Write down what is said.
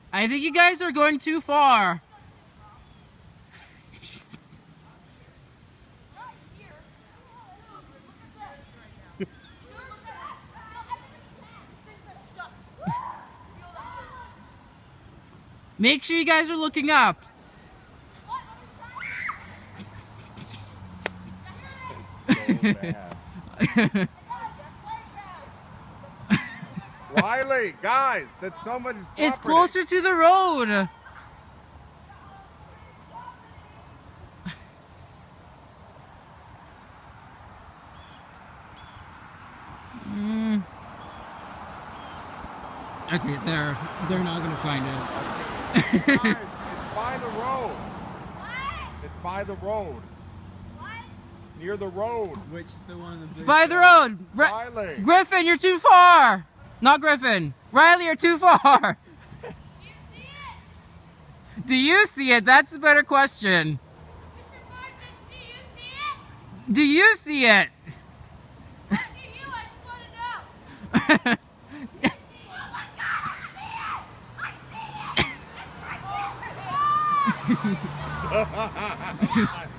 I think you guys are going too far. Make sure you guys are looking up. It's so bad. Riley, guys, that's somebody's property. It's closer to the road. Okay, they're not gonna find it. Guys, it's by the road. What? It's by the road. What? Near the road. Which is the one? It's by the road. Riley. Griffin, you're too far. Not Griffin. Riley, you're too far. Do you see it? Do you see it? That's a better question. Mr. Parsons, do you see it? Do you see it? Do you? I just want to know. Oh my God, I see it! I see it! It's right there!